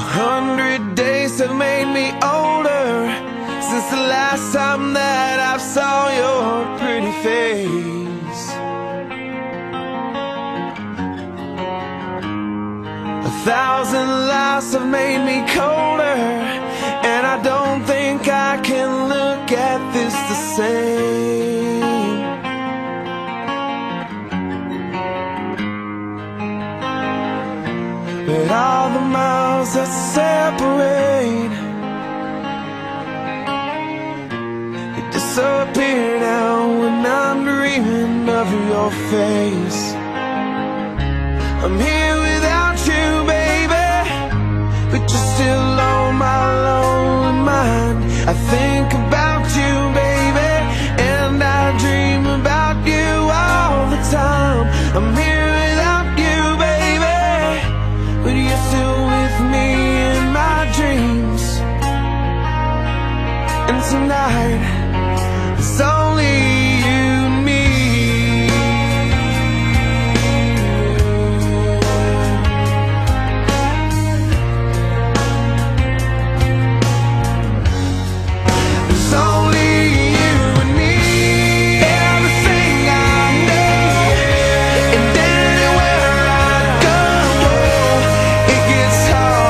100 days have made me older since the last time that I saw your pretty face. 1,000 lives have made me colder, and I don't think I can look at this the same. But all the miles that separate, you disappear now when I'm dreaming of your face. I'm here without you, baby, but you're still on my lonely mind. I think about you, baby, and I dream about you all the time. I'm here without you, baby, but you're still with me in my dreams. And tonight, it's only you and me. It's only you and me. Everything I know, and anywhere I go, it gets hard